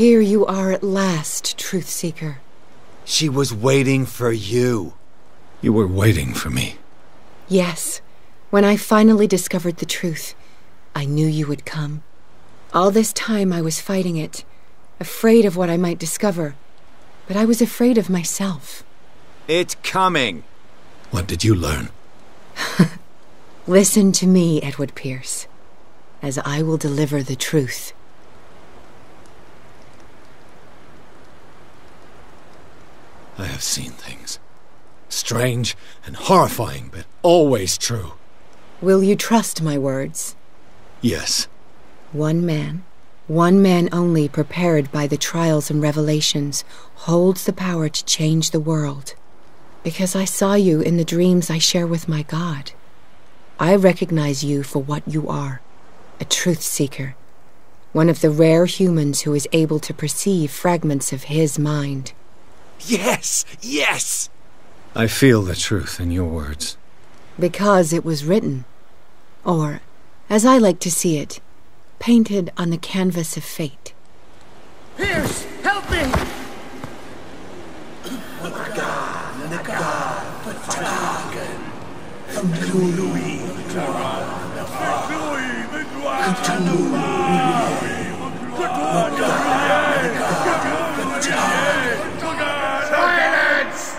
Here you are at last, Truth Seeker. She was waiting for you. You were waiting for me. Yes. When I finally discovered the truth, I knew you would come. All this time I was fighting it, afraid of what I might discover. But I was afraid of myself. It's coming. What did you learn? Listen to me, Edward Pierce, as I will deliver the truth. I have seen things. Strange and horrifying, but always true. Will you trust my words? Yes. One man only prepared by the trials and revelations, holds the power to change the world. Because I saw you in the dreams I share with my God. I recognize you for what you are, a truth seeker. One of the rare humans who is able to perceive fragments of his mind. Yes! Yes! I feel the truth in your words. Because it was written. Or, as I like to see it, painted on the canvas of fate. Pierce, help me! Silence!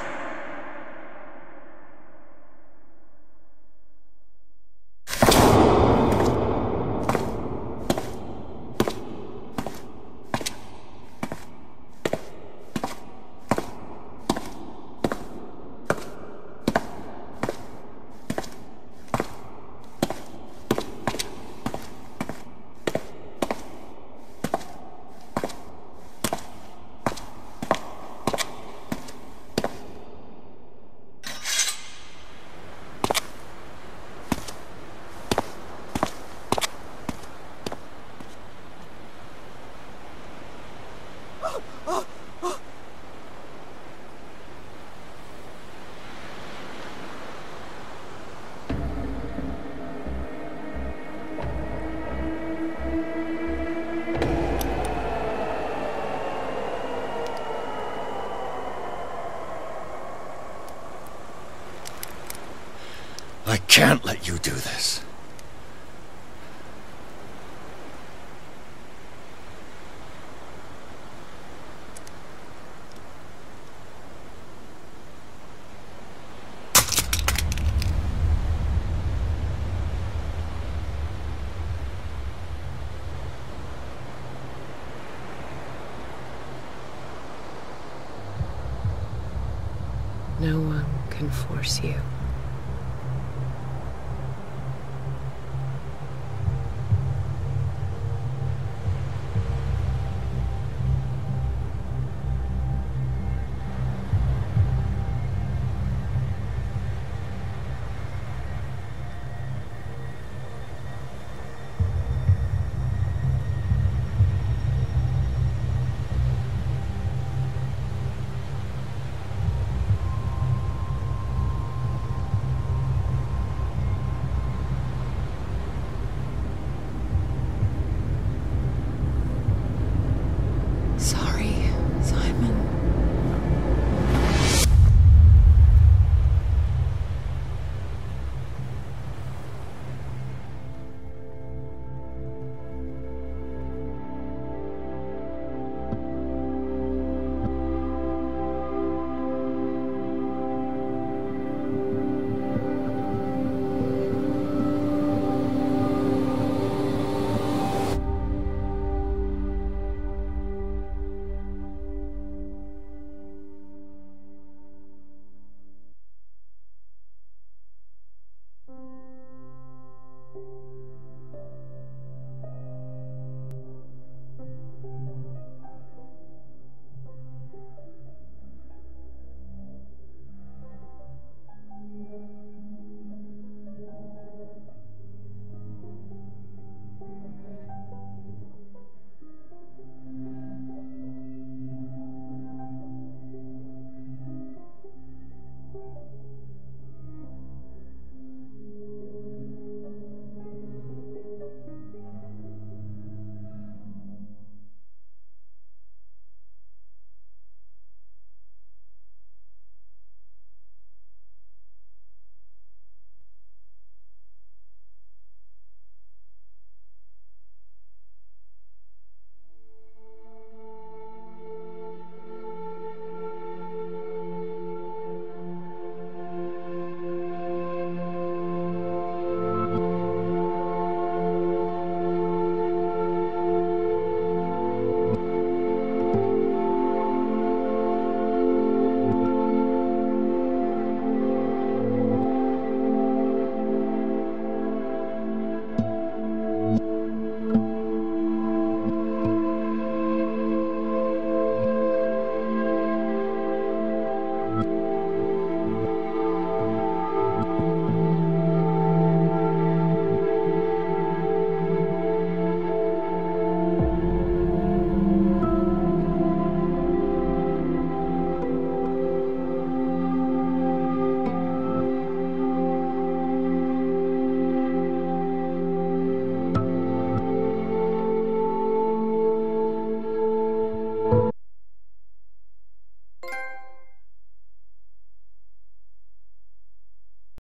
I can't let you do this. No one can force you.